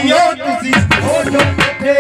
दासियो तुसी हो जो कट्ठे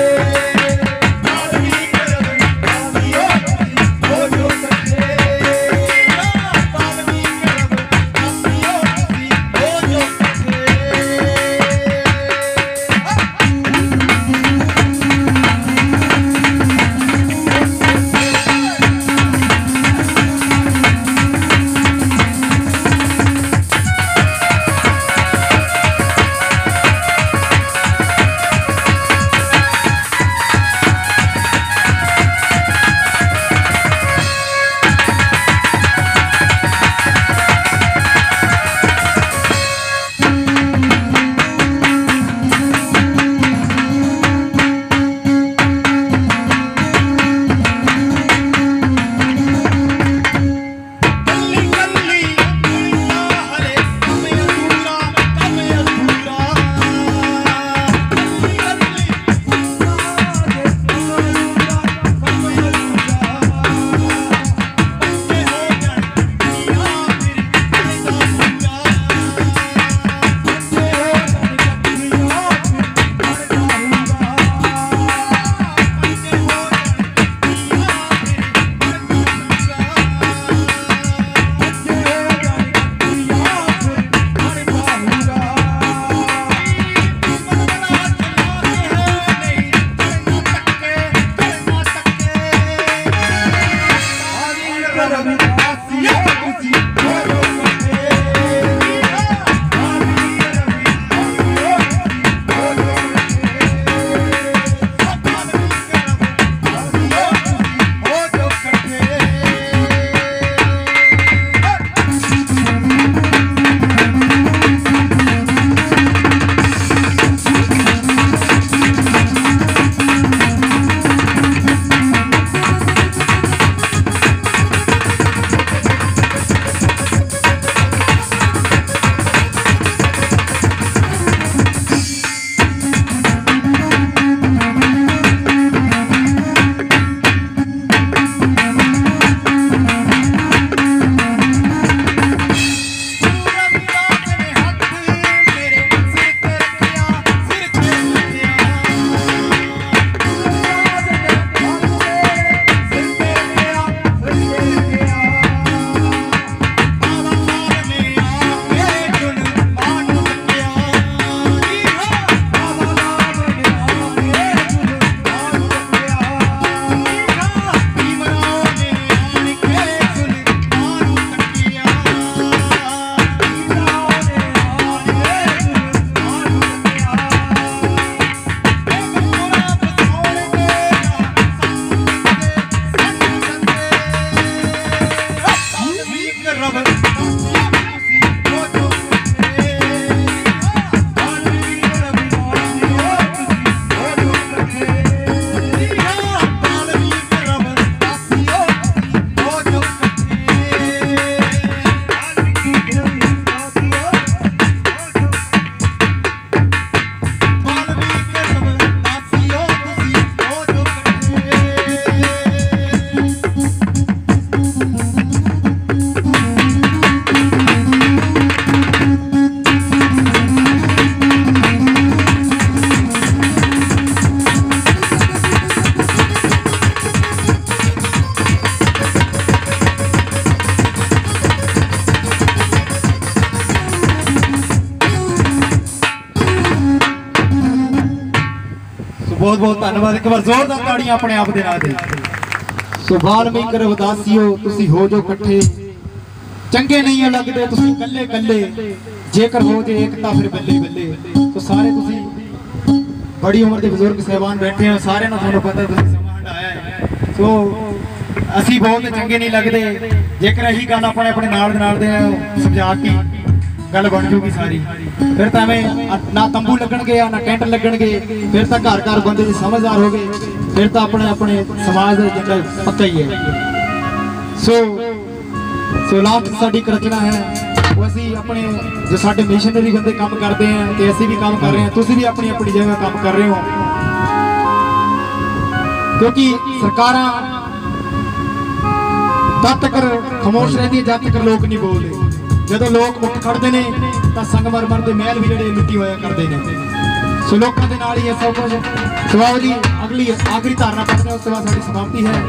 बहुत बहुत धन्यवाद। एक बार जोरदार ताड़ियां अपने आप दे नाल दे। सो वाल्मीकि रविदासियो तुसी हो जो इकट्ठे चंगे नहीं लगदे तुसी कल्ले कल्ले जेकर हो जे एकता फिर बल्ले बल्ले। तो सारे तुसी बड़ी उम्र के बुजुर्ग साहबान बैठे हैं सारे ना थानू पता तुसी समा हंडाया है। सो असी बहुत चंगे नहीं लगदे जेकर यही गल अपने अपने नाल दे समझा के गल बन जूगी सारी। फिर तो एवं ना तंबू लगणगे ना टेंट लगणगे फिर तो घर घर बंदे समझदार हो गए फिर तो अपने अपने समाज का पक्का ही है। सो लास्ट साडी रचना है वो असी अपने जो साडे मिशनरी बंदे काम करते हैं तो असी भी काम कर रहे हैं तुसी भी अपनी अपनी जगह काम कर रहे हो क्योंकि सरकारां तद तक खामोश रहती जब तक लोग नहीं बोलते। जो लोग उठ खड़ते हैं तो संगमरमर के महल भी जो लुटी होया करते हैं। सो लोगों के नाल ही है सब कुछ। सो जी अगली आखिरी धारणा पढ़ते हैं, उसके बाद साडी समाप्ति है।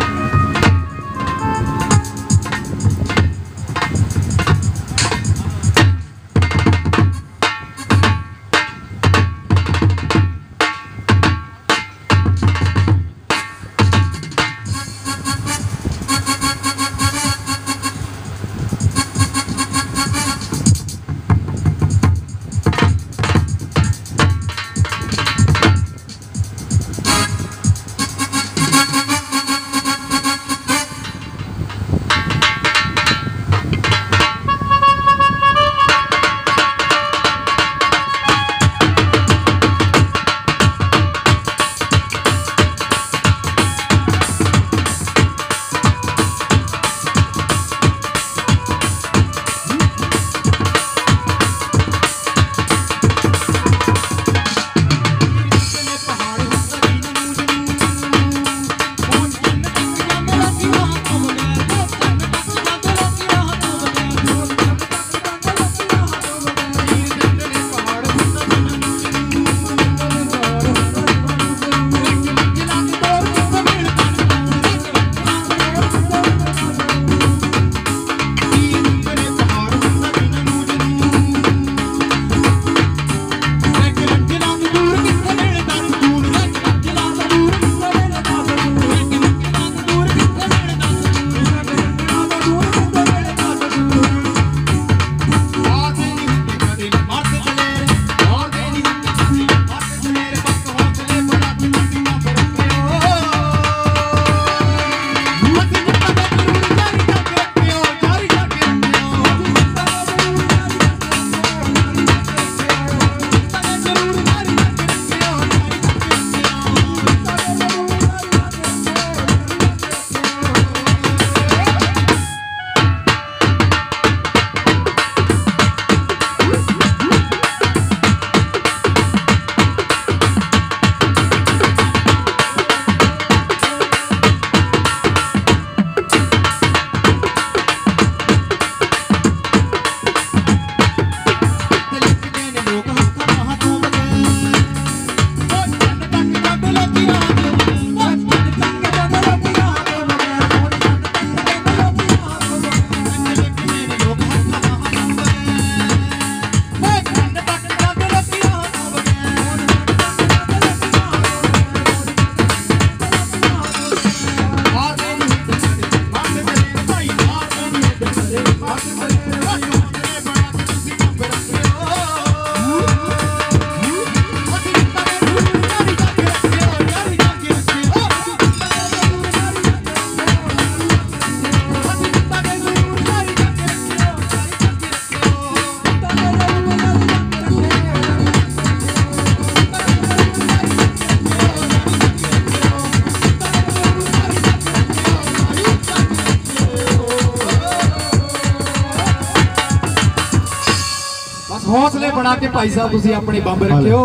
हौसले बना के भाई साहब तुसी अपने बंब रखियो,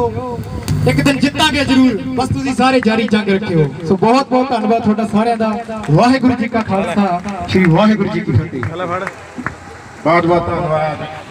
एक दिन जितांगे जरूर, बस तुसी सारे जारी जंग रखियो। सो बहुत बहुत धन्यवाद थोड़ा सारे दा। वाहिगुरु जी का खालसा, श्री वाहिगुरु जी की फतेह। बहुत बहुत धन्यवाद।